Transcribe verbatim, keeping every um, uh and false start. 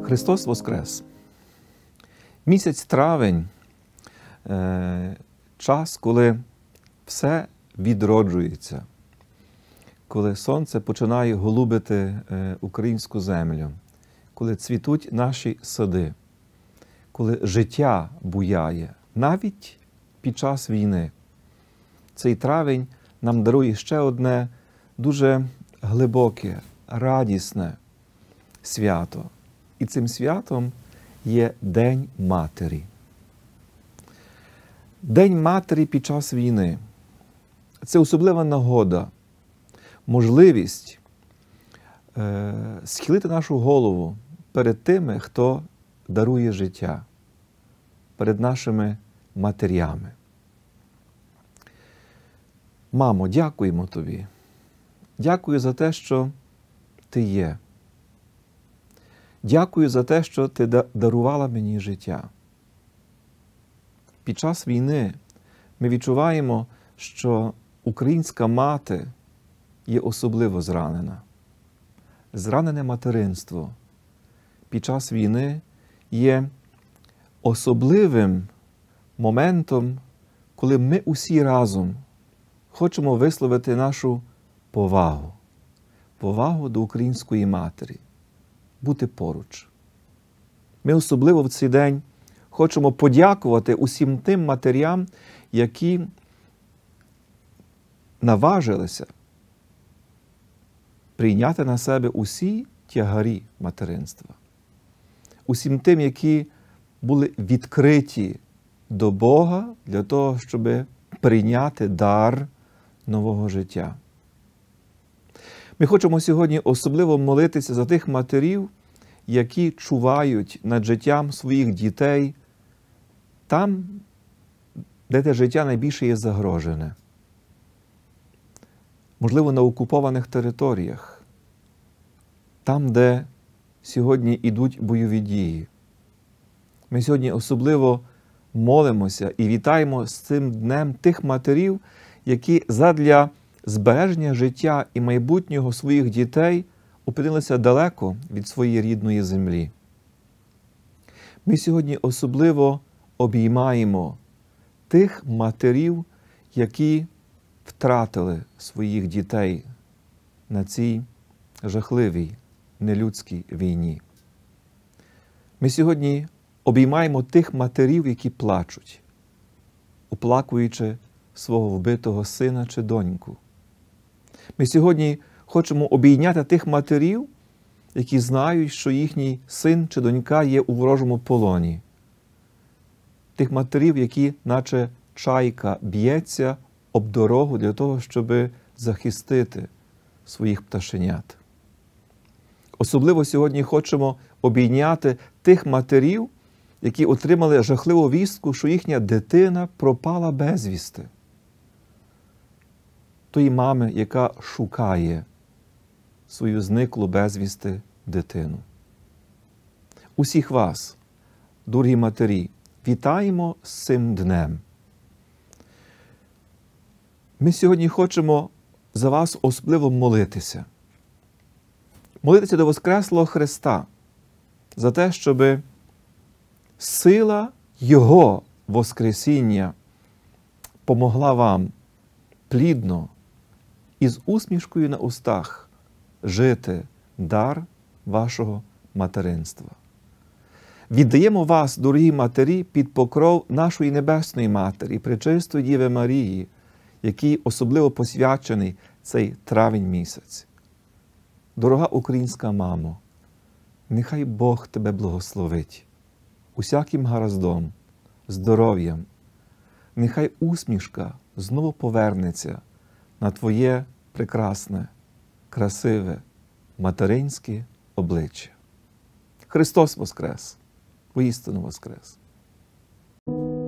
Христос Воскрес! Місяць травень е, – час, коли все відроджується, коли сонце починає голубити е, українську землю, коли цвітуть наші сади, коли життя буяє, навіть під час війни. Цей травень нам дарує ще одне дуже глибоке, радісне свято. І цим святом є День Матері. День Матері під час війни – це особлива нагода, можливість е, схилити нашу голову перед тими, хто дарує життя, перед нашими матерями. Мамо, дякуємо тобі. Дякую за те, що ти є. Дякую за те, що ти дарувала мені життя. Під час війни ми відчуваємо, що українська мати є особливо зранена. Зранене материнство під час війни є особливим моментом, коли ми усі разом хочемо висловити нашу повагу. Повагу до української матері. Бути поруч. Ми особливо в цей день хочемо подякувати усім тим матерям, які наважилися прийняти на себе усі тягарі материнства. Усім тим, які були відкриті до Бога для того, щоб прийняти дар нового життя. Ми хочемо сьогодні особливо молитися за тих матерів, які чувають над життям своїх дітей там, де те життя найбільше є загрожене. Можливо, на окупованих територіях, там, де сьогодні йдуть бойові дії. Ми сьогодні особливо молимося і вітаємо з цим днем тих матерів, які задля збереження життя і майбутнього своїх дітей опинилися далеко від своєї рідної землі. Ми сьогодні особливо обіймаємо тих матерів, які втратили своїх дітей на цій жахливій, нелюдській війні. Ми сьогодні обіймаємо тих матерів, які плачуть, оплакуючи свого вбитого сина чи доньку. Ми сьогодні хочемо обійняти тих матерів, які знають, що їхній син чи донька є у ворожому полоні. Тих матерів, які, наче чайка, б'ється об дорогу для того, щоб захистити своїх пташенят. Особливо сьогодні хочемо обійняти тих матерів, які отримали жахливу вістку, що їхня дитина пропала безвісти. Тої мами, яка шукає свою зниклу безвісти дитину. Усіх вас, дорогі матері, вітаємо з цим днем. Ми сьогодні хочемо за вас особливо молитися. Молитися до Воскреслого Христа за те, щоб сила Його Воскресіння помогла вам плідно і з усмішкою на устах жити дар вашого материнства. Віддаємо вас, дорогі матері, під покров нашої Небесної Матері, Пречистої Діви Марії, який особливо посвячений цей травень місяць. Дорога українська мамо, нехай Бог тебе благословить усяким гараздом, здоров'ям. Нехай усмішка знову повернеться на твоє прекрасне, красиве, материнське обличчя. Христос Воскрес! Воістину Воскрес!